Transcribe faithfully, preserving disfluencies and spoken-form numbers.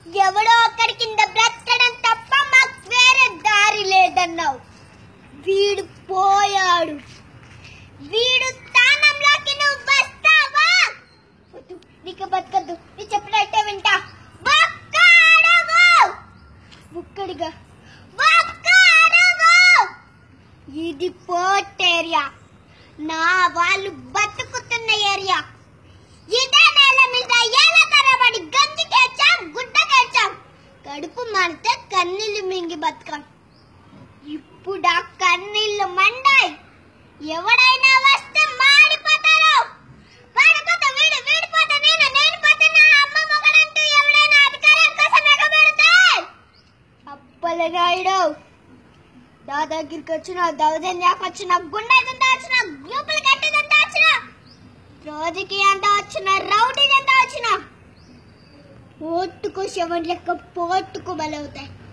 ఎవడో ఒక్కడి కింద బ్రతకడం తప్ప మాకు వేరే దారి లేదన్నావు. వీడు పోయాడు. వీడు స్థానంలోకి నువ్వు వస్తావా? నీకు బతకద్దు. నీ చెప్పినట్టే వింటా. ఒక్కడిగా ఇది పోర్ట్ ఏరియా. నా వాళ్ళు బతుకుతున్న ఏరియా. ఇదే నేల మీద ఏళ్ళ తరబడి గంజి కేచాం, గుడ్డ కేచాం. కడుపు మారితే కన్నీళ్లు మింగి బతకాం. ఇప్పుడు ఆ కన్నీళ్లు మండాయి. ఎవడైనా వస్తే మాడిపోతారు. వాడిపోతా వీడు, వీడిపోతా నేను, నేను పోతే నా అమ్మ మొగడంటూ ఎవడైనా అధికారం కోసం ఎగబెడితే అప్పలగాయడు దాదాగిరికి వచ్చిన, దౌర్జన్యానికి వచ్చిన, గుండెదంతా వచ్చిన, గ్రూపులు కట్టేదంతా వచ్చిన, రాజకీయంతా వచ్చిన, రౌడీదంతా వచ్చిన, పోర్టుకు శవం లెక్క పోర్టుకు బలవుతాయి.